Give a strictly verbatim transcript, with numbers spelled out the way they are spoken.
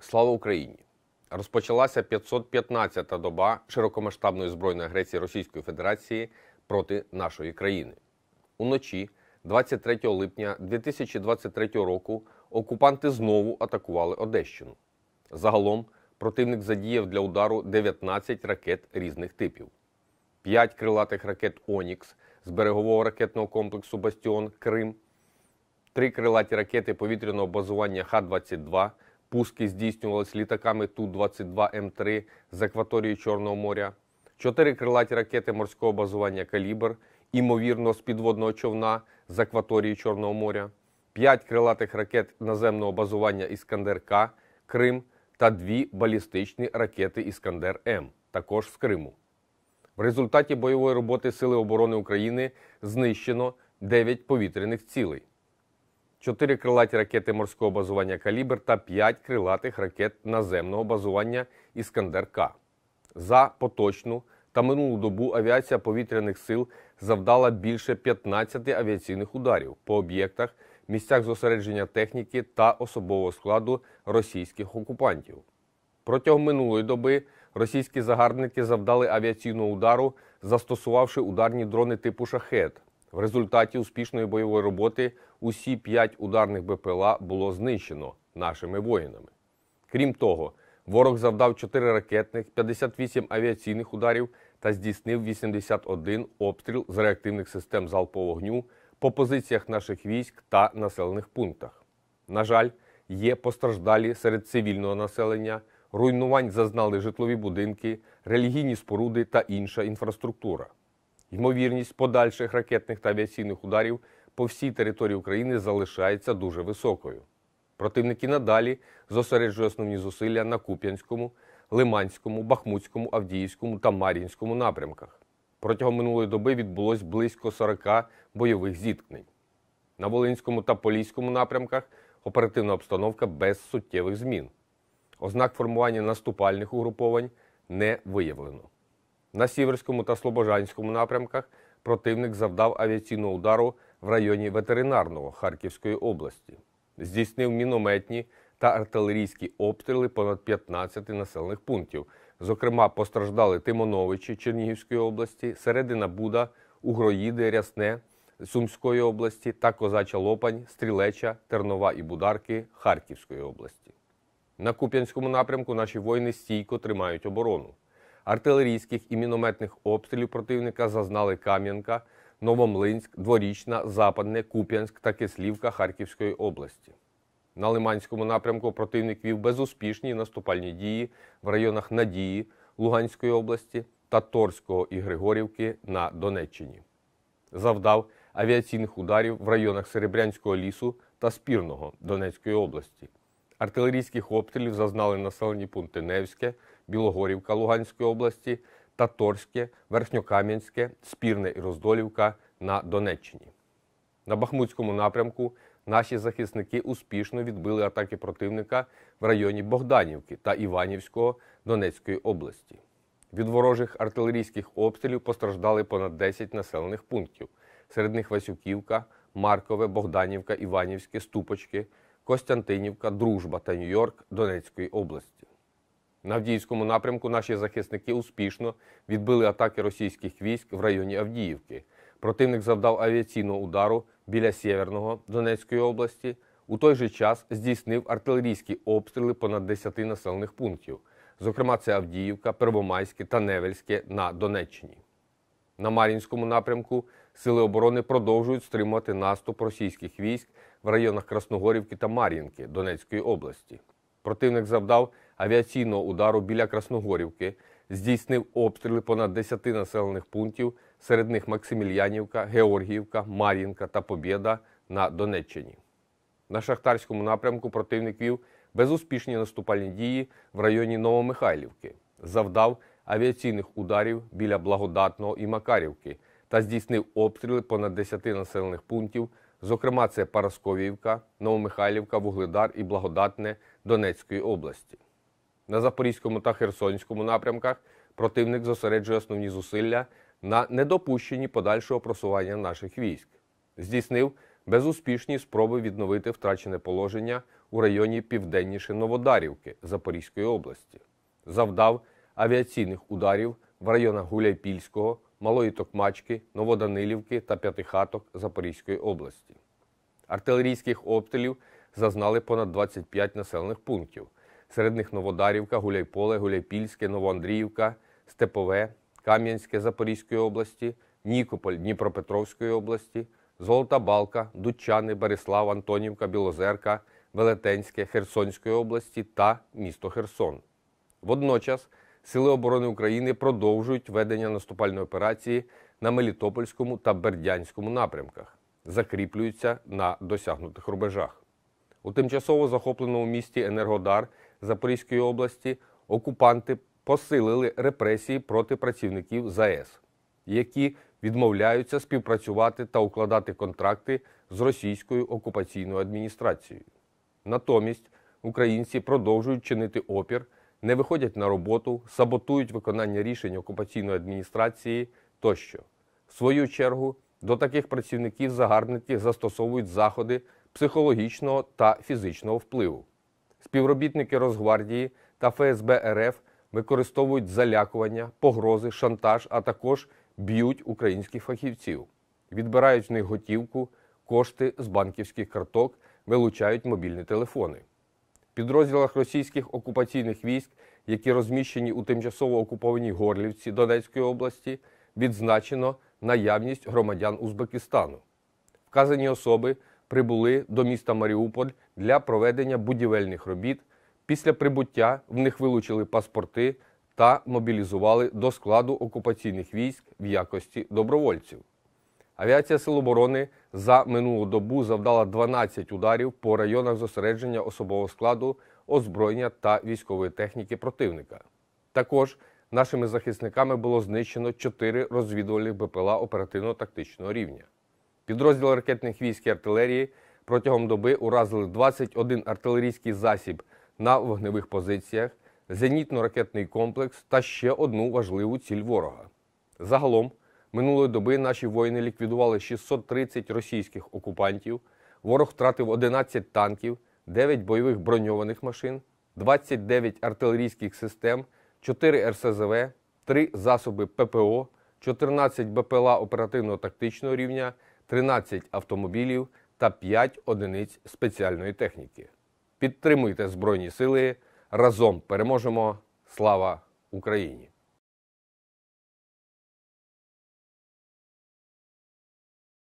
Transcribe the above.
Слава Україні! Розпочалася п'ятсот п'ятнадцята доба широкомасштабної збройної агресії Російської Федерації проти нашої країни. Уночі двадцять третього липня дві тисячі двадцять третього року окупанти знову атакували Одещину. Загалом противник задіяв для удару дев'ятнадцять ракет різних типів. п'ять крилатих ракет «Онікс» з берегового ракетного комплексу «Бастіон» Крим, три крилаті ракети повітряного базування Х двадцять два, пуски здійснювалися літаками Ту двадцять два М три з акваторії Чорного моря, чотири крилаті ракети морського базування «Калібр», імовірно з підводного човна з акваторії Чорного моря, п'ять крилатих ракет наземного базування «Іскандер-К» Крим та дві балістичні ракети «Іскандер-М», також з Криму. В результаті бойової роботи Сили оборони України знищено дев'ять повітряних цілей, чотири крилаті ракети морського базування «Калібр» та п'ять крилатих ракет наземного базування «Іскандер-К». За поточну та минулу добу авіація повітряних сил завдала більше п'ятнадцяти авіаційних ударів по об'єктах, місцях зосередження техніки та особового складу російських окупантів. Протягом минулої доби російські загарбники завдали авіаційного удару, застосувавши ударні дрони типу «Шахед». В результаті успішної бойової роботи усі п'ять ударних Б П Л А було знищено нашими воїнами. Крім того, ворог завдав чотири ракетних, п'ятдесят вісім авіаційних ударів та здійснив вісімдесят один обстріл з реактивних систем залпового вогню по позиціях наших військ та населених пунктах. На жаль, є постраждалі серед цивільного населення, руйнувань зазнали житлові будинки, релігійні споруди та інша інфраструктура. Ймовірність подальших ракетних та авіаційних ударів по всій території України залишається дуже високою. Противник і надалі зосереджує основні зусилля на Куп'янському, Лиманському, Бахмутському, Авдіївському та Мар'їнському напрямках. Протягом минулої доби відбулось близько сорока бойових зіткнень. На Волинському та Поліському напрямках оперативна обстановка без суттєвих змін. Ознак формування наступальних угруповань не виявлено. На Сіверському та Слобожанському напрямках противник завдав авіаційного удару в районі Ветеринарного Харківської області. Здійснив мінометні та артилерійські обстріли понад п'ятнадцяти населених пунктів. Зокрема, постраждали Тимоновичі Чернігівської області, Середина Буда, Угроїди, Рясне Сумської області та Козача Лопань, Стрілеча, Тернова і Бударки Харківської області. На Куп'янському напрямку наші воїни стійко тримають оборону. Артилерійських і мінометних обстрілів противника зазнали Кам'янка, Новомлинськ, Дворічна, Западне, Куп'янськ та Кислівка Харківської області. На Лиманському напрямку противник вів безуспішні наступальні дії в районах Надії Луганської області та Торського і Григорівки на Донеччині. Завдав авіаційних ударів в районах Серебрянського лісу та Спірного Донецької області. Артилерійських обстрілів зазнали населені пункти Невське, Білогорівка Луганської області та Торське, Верхньокам'янське, Спірне і Роздолівка на Донеччині. На Бахмутському напрямку наші захисники успішно відбили атаки противника в районі Богданівки та Іванівського Донецької області. Від ворожих артилерійських обстрілів постраждали понад десять населених пунктів. Серед них Васюківка, Маркове, Богданівка, Іванівське, Ступочки, Костянтинівка, Дружба та Нью-Йорк Донецької області. На Авдіївському напрямку наші захисники успішно відбили атаки російських військ в районі Авдіївки. Противник завдав авіаційного удару біля Сєверного Донецької області. У той же час здійснив артилерійські обстріли понад десяти населених пунктів. Зокрема, це Авдіївка, Первомайське та Невельське на Донеччині. На Мар'їнському напрямку Сили оборони продовжують стримувати наступ російських військ в районах Красногорівки та Мар'їнки Донецької області. Противник завдав авіаційного удару біля Красногорівки, здійснив обстріли понад десяти населених пунктів, серед них Максимільянівка, Георгіївка, Мар'їнка та Побєда на Донеччині. На Шахтарському напрямку противник вів безуспішні наступальні дії в районі Новомихайлівки, завдав авіаційних ударів біля Благодатного і Макарівки та здійснив обстріли понад десяти населених пунктів, зокрема це Парасковіївка, Новомихайлівка, Вугледар і Благодатне Донецької області. На Запорізькому та Херсонському напрямках противник зосереджує основні зусилля на недопущенні подальшого просування наших військ. Здійснив безуспішні спроби відновити втрачене положення у районі південніше Новодарівки Запорізької області. Завдав авіаційних ударів в районах Гуляйпільського, Малої Токмачки, Новоданилівки та П'ятихаток Запорізької області. Артилерійських обстрілів зазнали понад двадцять п'ять населених пунктів. Серед них Новодарівка, Гуляйполе, Гуляйпільське, Новоандріївка, Степове, Кам'янське Запорізької області, Нікополь Дніпропетровської області, Золота Балка, Дудчани, Берислав, Антонівка, Білозерка, Велетенське Херсонської області та місто Херсон. Водночас Сили оборони України продовжують ведення наступальної операції на Мелітопольському та Бердянському напрямках, закріплюються на досягнутих рубежах. У тимчасово захопленому місті Енергодар Запорізької області окупанти посилили репресії проти працівників ЗАЕС, які відмовляються співпрацювати та укладати контракти з російською окупаційною адміністрацією. Натомість українці продовжують чинити опір, не виходять на роботу, саботують виконання рішень окупаційної адміністрації тощо. В свою чергу, до таких працівників загарбники застосовують заходи психологічного та фізичного впливу. Співробітники Росгвардії та Ф С Б Р Ф використовують залякування, погрози, шантаж, а також б'ють українських фахівців, відбирають в них готівку, кошти з банківських карток, вилучають мобільні телефони. В підрозділах російських окупаційних військ, які розміщені у тимчасово окупованій Горлівці Донецької області, відзначено наявність громадян Узбекистану. Вказані особи прибули до міста Маріуполь для проведення будівельних робіт. Після прибуття в них вилучили паспорти та мобілізували до складу окупаційних військ в якості добровольців. Авіація Сил оборони за минулу добу завдала дванадцять ударів по районах зосередження особового складу, озброєння та військової техніки противника. Також нашими захисниками було знищено чотири розвідувальних Б П Л А оперативно-тактичного рівня. Підрозділи ракетних військ і артилерії протягом доби уразили двадцять один артилерійський засіб на вогневих позиціях, зенітно-ракетний комплекс та ще одну важливу ціль ворога. Загалом, минулої доби наші воїни ліквідували шістсот тридцять російських окупантів, ворог втратив одинадцять танків, дев'ять бойових броньованих машин, двадцять дев'ять артилерійських систем, чотири Ер Се Зе Ве, три засоби П П О, чотирнадцять Б П Л А оперативно-тактичного рівня, тринадцять автомобілів та п'ять одиниць спеціальної техніки. Підтримуйте Збройні Сили. Разом переможемо. Слава Україні!